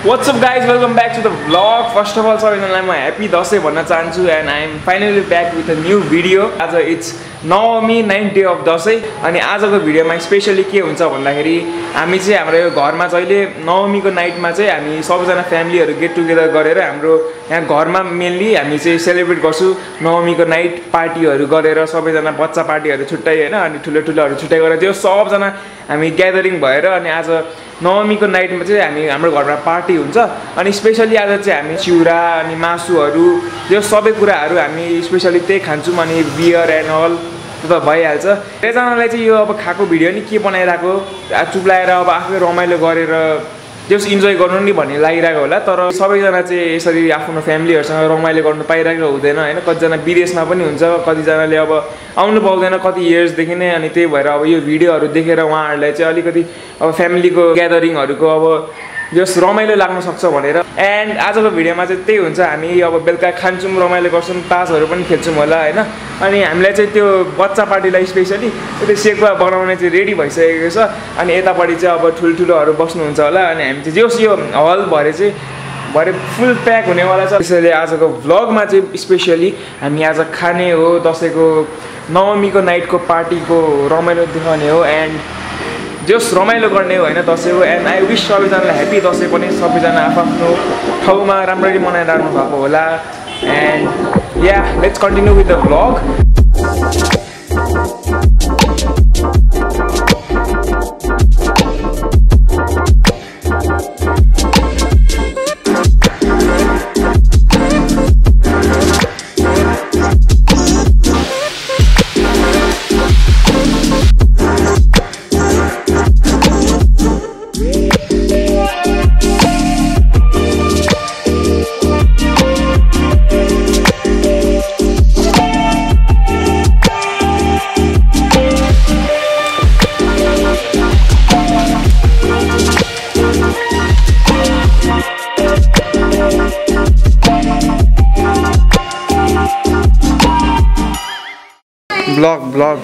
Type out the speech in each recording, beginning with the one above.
What's up guys, welcome back to the vlog. First of all, I'm happy Dashain bhanna chahanchu and I am finally back with a new video. As it's Navami 9th day of Dashain अनि आजको भिडियोमा specially के हुन्छ भन्दाखेरि हामी चाहिँ हाम्रो यो घरमा जहिले नवमीको नाइटमा चाहिँ हामी सबैजना फ्यामिलीहरु गेट टुगेदर गरेर हाम्रो यहाँ घरमा मेनली हामी चाहिँ सेलिब्रेट गर्छौं नवमीको नाइट पार्टीहरु गरेर सबैजना बच्चा पार्टीहरु छुट्टै हैन अनि ठुलो ठुलोहरु छुट्टै गरेर त्यो सबजना हामी ग्यादरिङ भएर अनि आज नवमीको नाइटमा चाहिँ हामी हाम्रो घरमा पार्टी हुन्छ अनि स्पेशली आज चाहिँ हामी चिउरा अनि मासुहरु यो सबै कुराहरु हामी स्पेशली त्यही खान्छौं अनि बियर एन्ड अल त भइहाल्छ। त्यसजनालाई चाहिँ यो अब खाको भिडियो नि के बनाइराको चुप्लाएर अब आफै रमाइलो गरेर जस इन्जोय गर्नु नि भन्ने लागिरहेको होला तर सबैजना चाहिँ यसरी आफ्नो फ्यामिलीहरुसँग रमाइलो गर्न पाइरहेको हुँदैन हैन कतिजना विदेशमा पनि हुन्छ कतिजनाले अब आउनु पाउँदैन कति इयर्स देखि नै अनि त्यही भएर अब यो भिडियोहरु देखेर उहाँहरुलाई चाहिँ अलिकति अब फ्यामिलीको ग्यादरिङहरुको अब जस रमाइलो लाग्न सक्छ भनेर एन्ड आजको भिडियोमा चाहिँ त्यही हुन्छ हामी अब बेलुका खान्छौं रमाइलो गर्छौं तासहरु पनि खेल्छौं होला हैन अनि हामीलाई चाहिँ त्यो बच्चा पार्टीलाई स्पेशली त्यो सेक्वा बनाउने चाहिँ रेडी भइसकेको छ अनि यतापटि चाहिँ अब ठुलठुलोहरु बस्नुहुन्छ होला अनि हामी चाहिँ जस यो हल भरे चाहिँ भरे फुल प्याक हुनेवाला छ। त्यसैले आजको भ्लगमा चाहिँ स्पेशली हामी आज खाने हो दशैंको नवमीको नाइटको पार्टीको रमाइलो देखाउने हो एन्ड जस रमाइलो गर्ने हो हैन दशैं हो एन्ड आई विश सबैजनालाई ह्यापी दशैं पनि सबैजना आफ्नो ठाउँमा राम्ररी मनाइराख्नु भएको होला and yeah let's continue with the vlog. Blog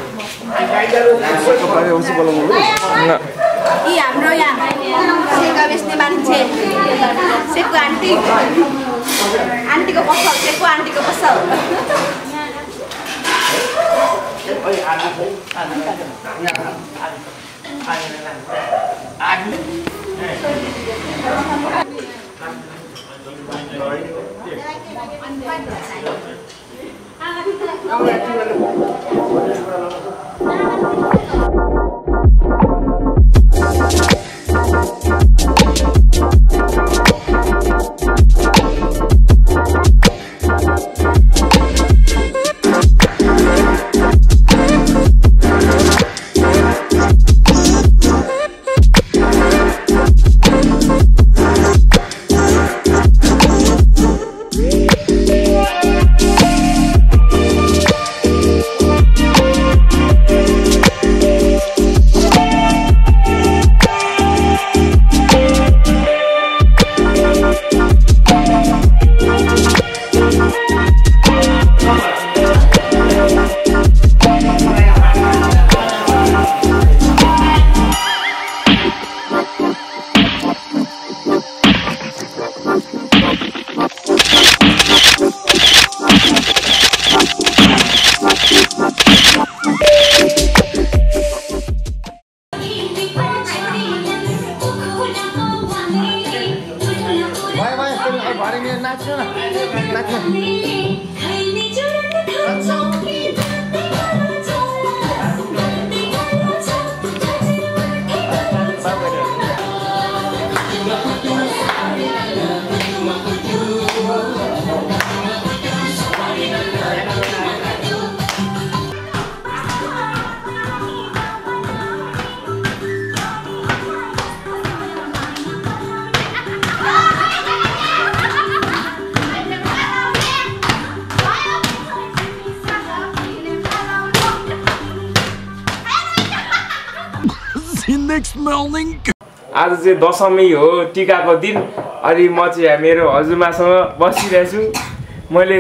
ई हाम्रो यहाँ सेका बेच्ने मान्छे सेको आन्टीको पसल सेको आन्टीको पसल आज चाहिँ दशमी हो टीकाको दिन अनि म चाहिँ मेरो हजुरमासँग बसिरहेछु मैले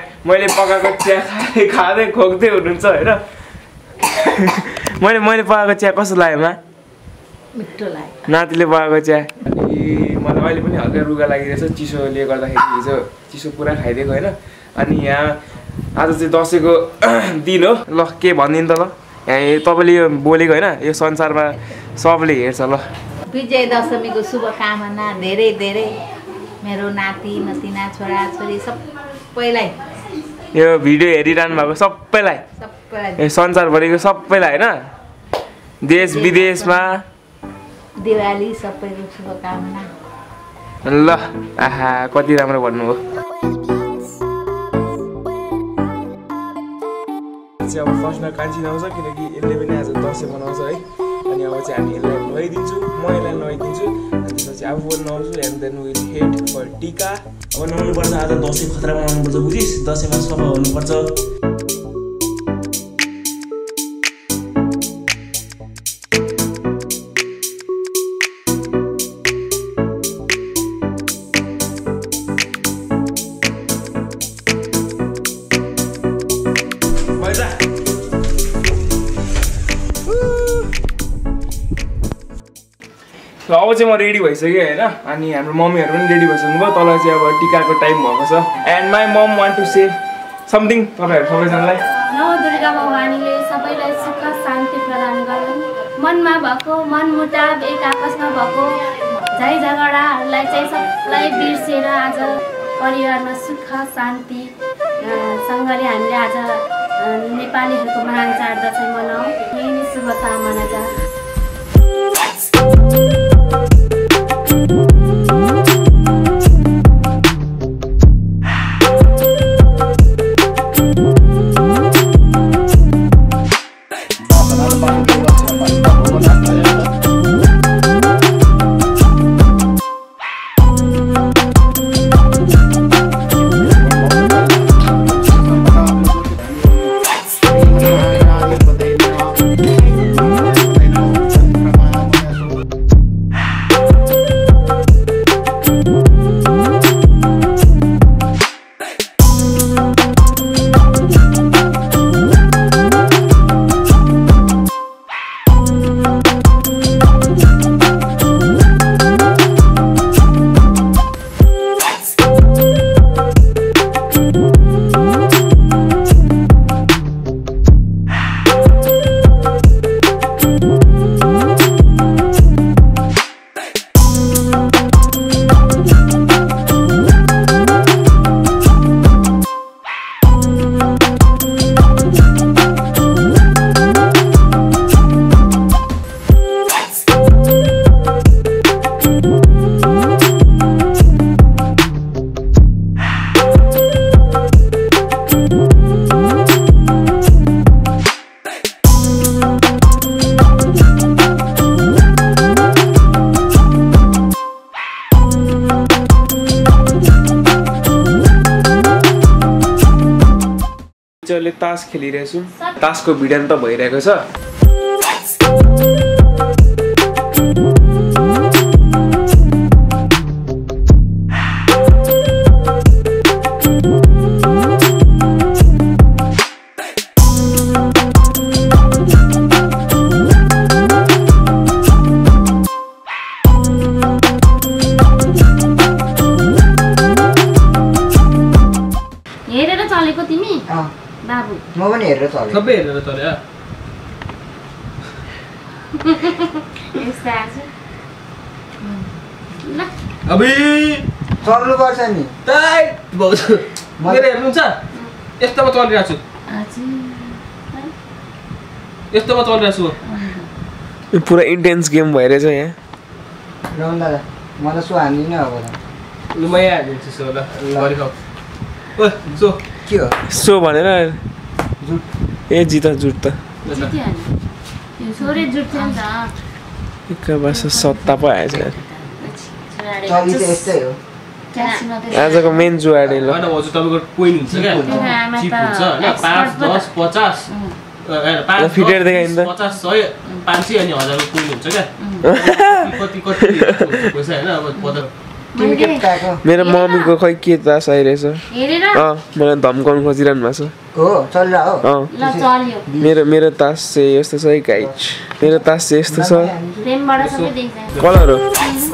पकाएको चिया खाँदै खोक्दै हुनुहुन्छ हैन मैले पकाएको चिया कस्तो लाग्यो मा मिठो लाग्यो नातिले बनाएको चिया अनि मलाई अहिले पनि हल्का रुगा लागिरहेछ चिसोले गर्दाखेरि हिजो चिसो पुरा खाइदिएको होइन अनि यहाँ आज चाहिँ दसैँको दिन हो ल के भनिदिनु त ल यहाँ तपाईँले यो बोलेको होइन यो संसारमा सबले हेर्छ ल विजय दशमीको शुभकामना धेरै धेरै मेरो नाति नतिना छोरा छोरी सबैलाई यो भिडियो हेरिरहनु भएको सबैलाई सबैलाई संसारभरिको सबैलाई होइन देश विदेशमा दिवाली सबैको शुभकामना ल आहा कति राम्रो भन्नुभयो अब फर्स्टमा कान्छी आउँछ किनकि यसले पनि आज दसैँ मनाउँछ है अनि अब चाहिँ हामी यसलाई नुहाइदिन्छु म यसलाई नुहाइदिन्छु अनि त्यसपछि आफू पनि नुहाउँछु and then will head for tika अब नुहाउनुपर्छ आज दसैँ खतरा मनाउनुपर्छ बुझिस् दसैँमा सफा हुनुपर्छ अब चाहिँ म रेडी भइसकेँ होइन अनि हाम्रो मम्मीहरू पनि रेडी भइसक्नुभयो तल चाहिँ अब टिकाको टाइम भएको छ and my mom want to say something तपाईँहरू सबैजनालाई नौ दुर्गा भवानीले सबैलाई सुख शान्ति प्रदान गरून् मनमा भएको मनमुटाव एक आपसमा भएको झै झगडाहरूलाई चाहिँ सबलाई बिर्सेर आज परिवारमा सुख शान्ति सँगले हामीले आज नेपालीहरूको महान चाड दसैँ मनाउँ यही नै शुभकामना छ अहिले तास खेलिरहेछु तासको भिडियो त भइरहेको छ हेरेर चलेको तिमी बाबु म पनि हेरेर चले सबै हेरेर चल्यो यस्ता आज ल अबे चल्नु पर्छ नि टाइट भयो मेरो हेर्नुहुन्छ यस्तोमा चलिरहेको छु यस्तोमा चलिरहेको छु यो पुरा इन्टेन्स गेम भइरहेछ यहाँ रौन दादा मलाई सो हान्दिन नि अब ल म यहाँ हालिदिन्छु सो ल गरी खाऊ ओ सो के हो सो भनेर जुट ए जित जुट त छोरे जुट्थ्यो नि त एक वर्ष सत्ता पो आएछ चली चाहिँ यस्तै हो आजको मेन जुवाडे ल हैन हजुर तपाईको पोइन्ट हुन्छ क्या चिप हुन्छ हैन 5 10 50 हैन 5 फिटेर देखाइन त 50 100 500 अनि 1000 को पोइन्ट हुन्छ क्या कति कति पैसा हैन अब तिमी के पाएको मेरो मम्मीको खै के तास आइरहेछ हेरेर मलाई धम्काउनु खोजिरहनु भएको छ हो चलिरहेको हो ल चल्यो मेरो तास चाहिँ यस्तो छ है गाइज मेरो तास चाहिँ यस्तो छ फ्रेमबाट सबै देख्छ कलर हो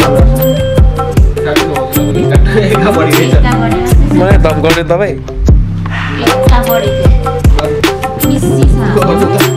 मलाई धम्काउने तपाईँ मिस्सी छ